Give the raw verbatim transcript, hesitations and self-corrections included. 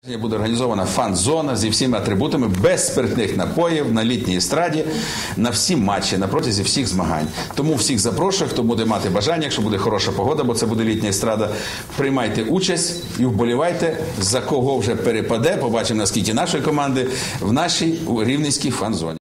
Буде організована фан-зона зі всіма атрибутами, без спиртних напоїв, на літній естраді, на всі матчі, на протязі всіх змагань. Тому всіх запрошую, хто буде мати бажання, якщо буде хороша погода, бо це буде літня естрада, приймайте участь і вболівайте, за кого вже перепаде, побачимо наскільки нашої команди, в нашій рівненській фан-зоні.